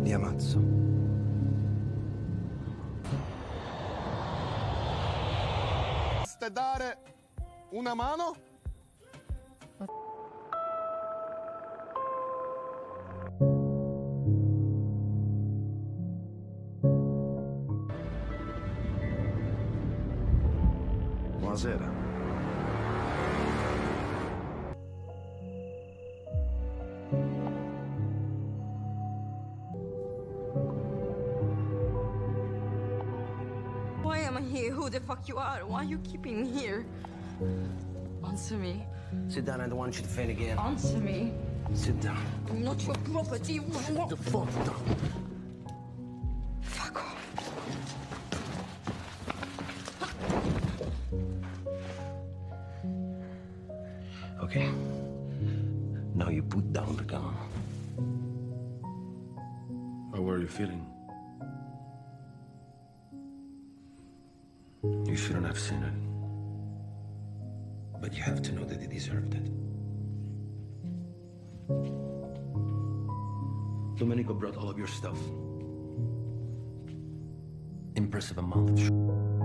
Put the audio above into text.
Li ammazzo. Potreste dare una mano? Buonasera. Why am I here? Who the fuck you are? Why are you keeping me here? Answer me. Sit down, I don't want you to faint again. Answer me. Sit down. I'm not your property. The fuck down. Fuck off. Okay. Now you put down the gun. How were you feeling? You shouldn't have seen it. But you have to know that he deserved it. Domenico brought all of your stuff. Impressive amount of